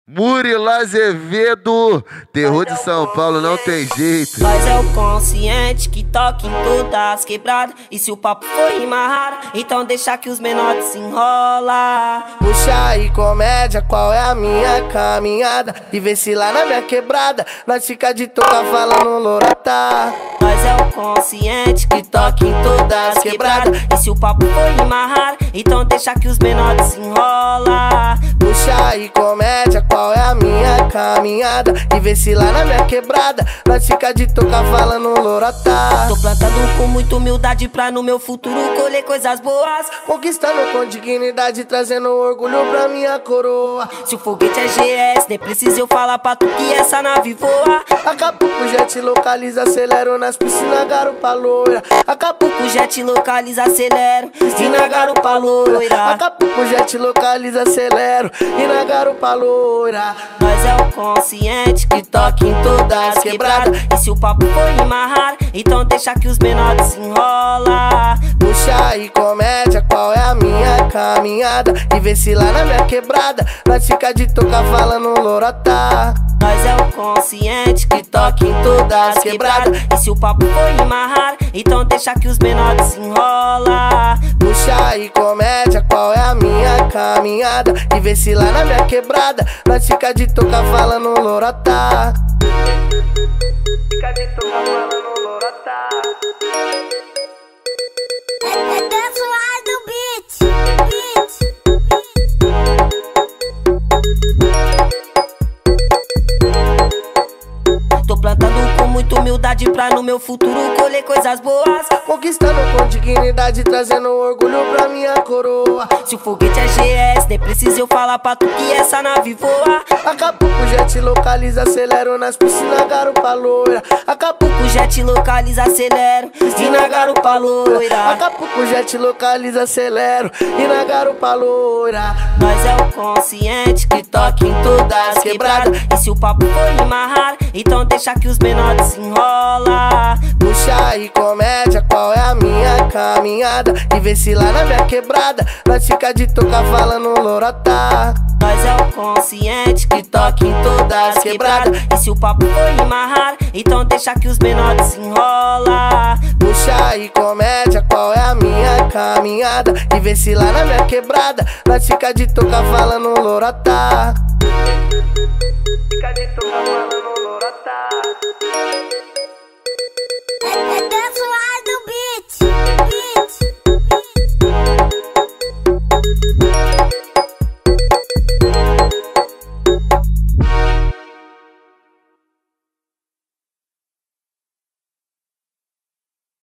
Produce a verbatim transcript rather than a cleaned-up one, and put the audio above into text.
Murilo Azevedo, terror de São Paulo, não tem jeito. Nós é o consciente que toca em todas as quebradas. E se o papo for rimar raro, então deixa que os menores se enrola. Puxa aí comédia, qual é a minha caminhada? E vê se lá na minha quebrada nós fica de toca falando lorota. Nós é o consciente que toca em todas as quebradas. E se o papo for rimar raro, então deixa que os menores se enrola. Puxa aí comédia, qual é a minha caminhada? E vê se lá na minha quebrada nós fica de toca falando lorota. Tô plantando com muita humildade pra no meu futuro colher coisas boas, conquistando com dignidade, trazendo orgulho pra minha coroa. Se o foguete é G S, nem precisa eu falar pra tu que essa nave voa. Acapulco jet localiza, acelero nas piscinas, garupa loira. Acapulco jet localiza, acelero e na garupa loira. Acapulco jet localiza, acelero e na garupa loira. Nós é o consciente que toca em todas as quebradas. E se o papo for rimar raro, então deixa que os menores se enrola. Puxa aí comédia, qual é a minha caminhada? E vê se lá na minha quebrada nós fica de toca falando lorota. Nós é o consciente que toca em todas as quebradas. E se o papo for rimar raro, então deixa que os menores se enrola. Puxa aí comédia, qual é a minha caminhada? E vê se lá na minha quebrada nós fica de toca falando lorota. Fica de toca falando lorota. É, é dançar do beat, beat. Tô plantando com muita humildade pra no meu futuro colher coisas boas, conquistando com dignidade, trazendo orgulho pra minha coroa. Se o foguete é G S, nem precisa eu falar pra tu que essa nave voa. Acapulco jet localiza, acelero nas piscinas, garupa loira. Acapulco jet localiza, acelero e na garupa loira. Acapulco jet localiza, acelero e na garupa loira. Nós é o consciente que toca em todas as quebradas. E se o papo for rimar raro, então deixa que os menores se enrola. Puxa aí comédia, qual é a minha caminhada? E vê se lá na minha quebrada nós fica de toca falando lorota. Nós é o consciente que toca em todas as quebradas. E se o papo for rimar raro, então deixa que os menores se enrola. Puxa aí comédia, qual é a minha caminhada? E vê se lá na minha quebrada nós fica de toca falando lorota. Fica de toca falando lorota.